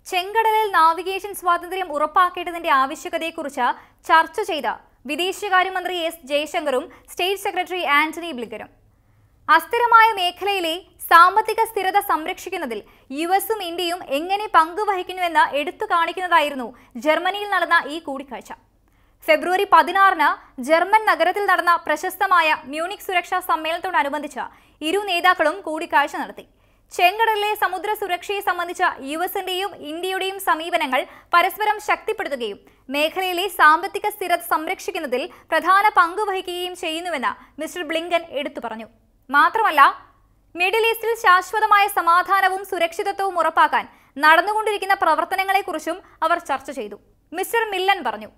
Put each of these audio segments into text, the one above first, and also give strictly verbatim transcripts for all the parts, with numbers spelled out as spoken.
ചെങ്കടലിൽ നാവിഗേഷൻ സ്വാതന്ത്ര്യം ഉറപ്പാക്കേണ്ടതിന്റെ ആവശ്യകതയെക്കുറിച്ച് ചർച്ച ചെയ്ത വിദേശകാര്യമന്ത്രി എസ് ജയശങ്കറും സ്റ്റേറ്റ് സെക്രട്ടറി ആന്റണി ബ്ലിങ്കനും അസ്ഥിരമായ മേഖലയിലെ സാമ്പത്തിക സ്ഥിരത സംരക്ഷിക്കുന്നതിൽ യു എസും ഇന്ത്യയും എങ്ങനെ പങ്കുവഹിക്കുന്നുവെന്ന് എടുത്തു കാണിക്കുന്നതായിരുന്നു ജർമ്മനിയിൽ നടന്ന ഈ കൂടിക്കാഴ്ച. ഫെബ്രുവരി പതിനാറിന് ജർമ്മൻ നഗരത്തിൽ നടന്ന പ്രശസ്തമായ മ്യൂണിക് സുരക്ഷാ സമ്മേളനത്തോടനുബന്ധിച്ച് ഇരു നേതാക്കളും കൂടിക്കാഴ്ച നടത്തി. ചെങ്കടലിലെ സമുദ്ര സുരക്ഷയെ സംബന്ധിച്ച യു എസിന്റെയും ഇന്ത്യയുടെയും സമീപനങ്ങൾ പരസ്പരം ശക്തിപ്പെടുത്തുകയും മേഖലയിലെ സാമ്പത്തിക സ്ഥിരത സംരക്ഷിക്കുന്നതിൽ പ്രധാന പങ്ക് വഹിക്കുകയും ചെയ്യുന്നുവെന്ന് മിസ്റ്റർ ബ്ലിങ്കൻ എടുത്തു പറഞ്ഞു. മാത്രമല്ല, മിഡിൽ ഈസ്റ്റിൽ ശാശ്വതമായ സമാധാനവും സുരക്ഷിതത്വവും ഉറപ്പാക്കാൻ നടന്നുകൊണ്ടിരിക്കുന്ന പ്രവർത്തനങ്ങളെക്കുറിച്ചും അവർ ചർച്ച ചെയ്തു. മിസ്റ്റർ മില്ലൻ പറഞ്ഞു,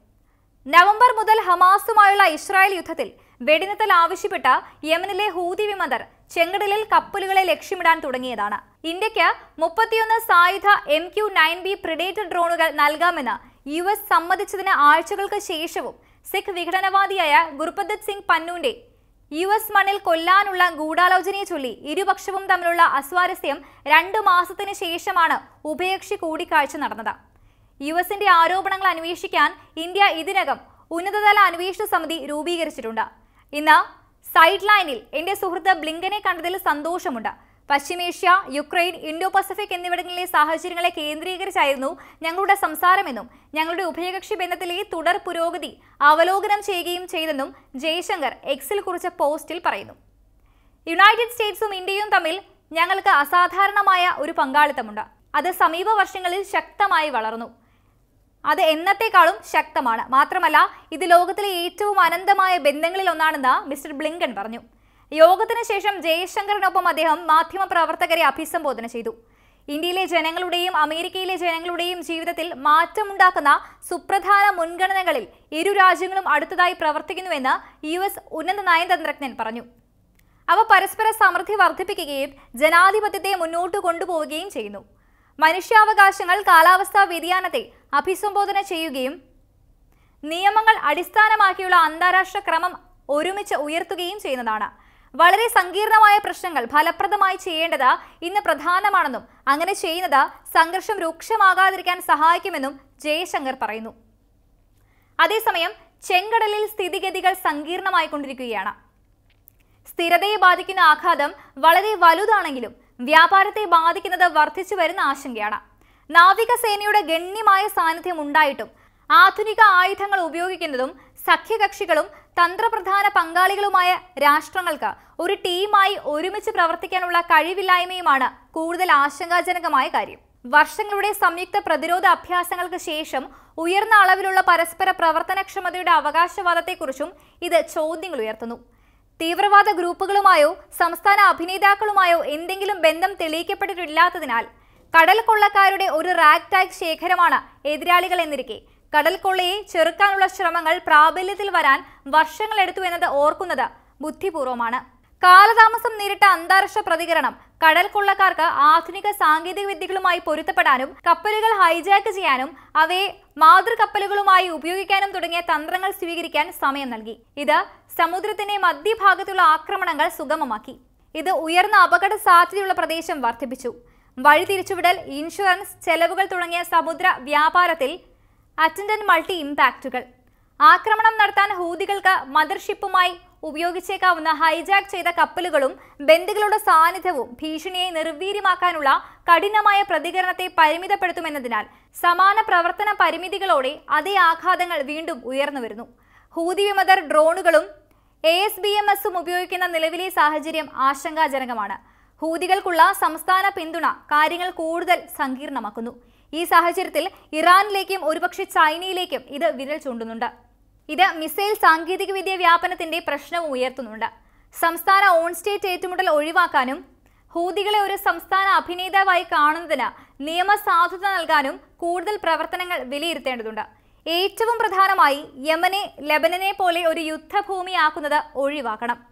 നവംബർ മുതൽ ഹമാസുമായുള്ള ഇസ്രായേൽ യുദ്ധത്തിൽ വെടിനിർത്തൽ ആവശ്യപ്പെട്ട യമനിലെ ഹൂതി വിമതർ ചെങ്കടലിൽ കപ്പലുകളെ ലക്ഷ്യമിടാൻ തുടങ്ങിയതാണ്. ഇന്ത്യക്ക് മുപ്പത്തിയൊന്ന് സായുധ M Q nine B Predator ഡ്രോണുകൾ നൽകാമെന്ന് യു എസ് സമ്മതിച്ചതിന് ആഴ്ചകൾക്ക് ശേഷവും സിഖ് വിഘടനവാദിയായ ഗുർപ്രദീപ് സിംഗ് പന്നൂന്റെ യു എസ് മണ്ണിൽ കൊല്ലാനുള്ള ഗൂഢാലോചനയെ ചൊല്ലി ഇരുപക്ഷവും തമ്മിലുള്ള അസ്വാരസ്യം രണ്ടു മാസത്തിന് ശേഷമാണ് ഉഭയകക്ഷി കൂടിക്കാഴ്ച നടന്നത്. യു എസിന്റെ ആരോപണങ്ങൾ അന്വേഷിക്കാൻ ഇന്ത്യ ഇതിനകം ഉന്നതതല അന്വേഷണ സമിതി രൂപീകരിച്ചിട്ടുണ്ട്. ഇന്ന് സൈഡ് ലൈനിൽ എന്റെ സുഹൃത്ത് ബ്ലിങ്കനെ കണ്ടതിൽ സന്തോഷമുണ്ട്. പശ്ചിമേഷ്യ, യുക്രൈൻ, ഇൻഡോ പസഫിക് എന്നിവിടങ്ങളിലെ സാഹചര്യങ്ങളെ കേന്ദ്രീകരിച്ചായിരുന്നു ഞങ്ങളുടെ സംസാരമെന്നും ഞങ്ങളുടെ ഉഭയകക്ഷി ബന്ധത്തിലെ തുടർ പുരോഗതി അവലോകനം ചെയ്യുകയും ചെയ്തെന്നും ജയശങ്കർ എക്സിൽ കുറിച്ച പോസ്റ്റിൽ പറയുന്നു. യുണൈറ്റഡ് സ്റ്റേറ്റ്സും ഇന്ത്യയും തമ്മിൽ ഞങ്ങൾക്ക് അസാധാരണമായ ഒരു പങ്കാളിത്തമുണ്ട്. അത് സമീപ വർഷങ്ങളിൽ ശക്തമായി വളർന്നു. അത് എന്നത്തെക്കാളും ശക്തമാണ്. മാത്രമല്ല, ഇത് ലോകത്തിലെ ഏറ്റവും അനന്തമായ ബന്ധങ്ങളിൽ ഒന്നാണെന്ന് മിസ്റ്റർ ബ്ലിങ്കൻ പറഞ്ഞു. യോഗത്തിന് ശേഷം ജയശങ്കറിനൊപ്പം അദ്ദേഹം മാധ്യമപ്രവർത്തകരെ അഭിസംബോധന ചെയ്തു. ഇന്ത്യയിലെ ജനങ്ങളുടെയും അമേരിക്കയിലെ ജനങ്ങളുടെയും ജീവിതത്തിൽ മാറ്റമുണ്ടാക്കുന്ന സുപ്രധാന മുൻഗണനകളിൽ ഇരു രാജ്യങ്ങളും അടുത്തതായി പ്രവർത്തിക്കുന്നുവെന്ന് യു എസ് ഉന്നത നയതന്ത്രജ്ഞൻ പറഞ്ഞു. അവ പരസ്പര സമൃദ്ധി വർദ്ധിപ്പിക്കുകയും ജനാധിപത്യത്തെ മുന്നോട്ട് കൊണ്ടുപോവുകയും ചെയ്യുന്നു. മനുഷ്യാവകാശങ്ങൾ, കാലാവസ്ഥാ വ്യതിയാനത്തെ അഭിസംബോധന ചെയ്യുകയും നിയമങ്ങൾ അടിസ്ഥാനമാക്കിയുള്ള അന്താരാഷ്ട്ര ക്രമം ഒരുമിച്ച് ഉയർത്തുകയും ചെയ്യുന്നതാണ്. വളരെ സങ്കീർണമായ പ്രശ്നങ്ങൾ ഫലപ്രദമായി ചെയ്യേണ്ടത് ഇന്ന് പ്രധാനമാണെന്നും അങ്ങനെ ചെയ്യുന്നത് സംഘർഷം രൂക്ഷമാകാതിരിക്കാൻ സഹായിക്കുമെന്നും ജയശങ്കർ പറയുന്നു. അതേസമയം ചെങ്കടലിൽ സ്ഥിതിഗതികൾ സങ്കീർണമായിക്കൊണ്ടിരിക്കുകയാണ്. സ്ഥിരതയെ ബാധിക്കുന്ന ആഘാതം വളരെ വലുതാണെങ്കിലും വ്യാപാരത്തെ ബാധിക്കുന്നത് വർദ്ധിച്ചു വരുന്ന ആശങ്കയാണ്. നാവികസേനയുടെ ഗണ്യമായ സാന്നിധ്യം ഉണ്ടായിട്ടും ആധുനിക ആയുധങ്ങൾ ഉപയോഗിക്കുന്നതും സഖ്യകക്ഷികളും തന്ത്രപ്രധാന പങ്കാളികളുമായ രാഷ്ട്രങ്ങൾക്ക് ഒരു ടീമായി ഒരുമിച്ച് പ്രവർത്തിക്കാനുള്ള കഴിവില്ലായ്മയുമാണ് കൂടുതൽ ആശങ്കാജനകമായ കാര്യം. വർഷങ്ങളുടെ സംയുക്ത പ്രതിരോധ അഭ്യാസങ്ങൾക്ക് ശേഷം ഉയർന്ന അളവിലുള്ള പരസ്പര പ്രവർത്തനക്ഷമതയുടെ അവകാശവാദത്തെക്കുറിച്ചും ഇത് ചോദ്യങ്ങൾ ഉയർത്തുന്നു. തീവ്രവാദ ഗ്രൂപ്പുകളുമായോ സംസ്ഥാന അഭിനേതാക്കളുമായോ എന്തെങ്കിലും ബന്ധം തെളിയിക്കപ്പെട്ടിട്ടില്ലാത്തതിനാൽ കടൽ കൊള്ളക്കാരുടെ ഒരു റാഗ് ടാഗ് ശേഖരമാണ് എതിരാളികൾ എന്നിരിക്കെ കടൽ കൊള്ളയെ ചെറുക്കാനുള്ള ശ്രമങ്ങൾ പ്രാബല്യത്തിൽ വരാൻ വർഷങ്ങളെടുത്തു എന്നത് ഓർക്കുന്നത് ബുദ്ധിപൂർവമാണ്. കാലതാമസം നേരിട്ട അന്താരാഷ്ട്ര പ്രതികരണം കടൽ കൊള്ളക്കാർക്ക് ആധുനിക സാങ്കേതിക വിദ്യകളുമായി പൊരുത്തപ്പെടാനും കപ്പലുകൾ ഹൈജാക്ക് ചെയ്യാനും അവയെ മാതൃകപ്പലുകളുമായി ഉപയോഗിക്കാനും തുടങ്ങിയ തന്ത്രങ്ങൾ സ്വീകരിക്കാൻ സമയം നൽകി. ഇത് സമുദ്രത്തിന്റെ മധ്യഭാഗത്തുള്ള ആക്രമണങ്ങൾ സുഗമമാക്കി. ഇത് ഉയർന്ന അപകട സാധ്യതയുള്ള പ്രദേശം വർദ്ധിപ്പിച്ചു. വഴിതിരിച്ചുവിടൽ, ഇൻഷുറൻസ് ചെലവുകൾ തുടങ്ങിയ സമുദ്ര വ്യാപാരത്തിൽ അറ്റൻഡന്റ് മൾട്ടി ഇമ്പാക്റ്റുകൾ. ആക്രമണം നടത്താൻ ഹൂതികൾക്ക് മദർഷിപ്പുമായി ഉപയോഗിച്ചേക്കാവുന്ന ഹൈജാക്ക് ചെയ്ത കപ്പലുകളും ബന്ദികളുടെ സാന്നിധ്യവും ഭീഷണിയെ നിർവീര്യമാക്കാനുള്ള കഠിനമായ പ്രതികരണത്തെ പരിമിതപ്പെടുത്തുമെന്നതിനാൽ സമാന പ്രവർത്തന പരിമിതികളോടെ അതേ ആഘാതങ്ങൾ വീണ്ടും ഉയർന്നു വരുന്നു. ഹൂതി വിമതർ ഡ്രോണുകളും എ എസ് ബി എം എസും ഉപയോഗിക്കുന്ന നിലവിലെ സാഹചര്യം ആശങ്കാജനകമാണ്. ഹൂതികൾക്കുള്ള സംസ്ഥാന പിന്തുണ കാര്യങ്ങൾ കൂടുതൽ സങ്കീർണമാക്കുന്നു. ഈ സാഹചര്യത്തിൽ ഇറാനിലേക്കും ഒരുപക്ഷെ ചൈനയിലേക്കും ഇത് വിരൽ ചൂണ്ടുന്നുണ്ട്. ഇത് മിസൈൽ സാങ്കേതികവിദ്യ വ്യാപനത്തിന്റെ പ്രശ്നവും ഉയർത്തുന്നുണ്ട്. സംസ്ഥാന ഓൺ സ്റ്റേറ്റ് ഏറ്റുമുട്ടൽ ഒഴിവാക്കാനും ഹൂതികളെ ഒരു സംസ്ഥാന അഭിനേതാവായി കാണുന്നതിന് നിയമസാധുത നൽകാനും കൂടുതൽ പ്രവർത്തനങ്ങൾ വിലയിരുത്തേണ്ടതുണ്ട്. ഏറ്റവും പ്രധാനമായി യമനെ, ലെബനനെ പോലെ ഒരു യുദ്ധഭൂമിയാക്കുന്നത് ഒഴിവാക്കണം.